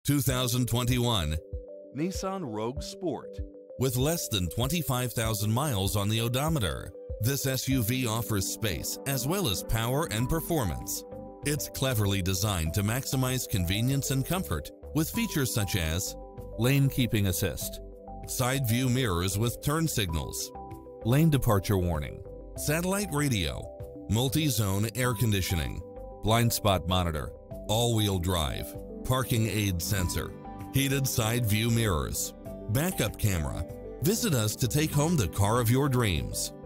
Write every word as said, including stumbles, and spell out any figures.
two thousand twenty-one Nissan Rogue Sport. With less than twenty-five thousand miles on the odometer, this S U V offers space as well as power and performance. It's cleverly designed to maximize convenience and comfort with features such as lane keeping assist, side view mirrors with turn signals, lane departure warning, satellite radio, multi-zone air conditioning, blind spot monitor, all-wheel drive, parking aid sensor, heated side view mirrors, backup camera. Visit us to take home the car of your dreams.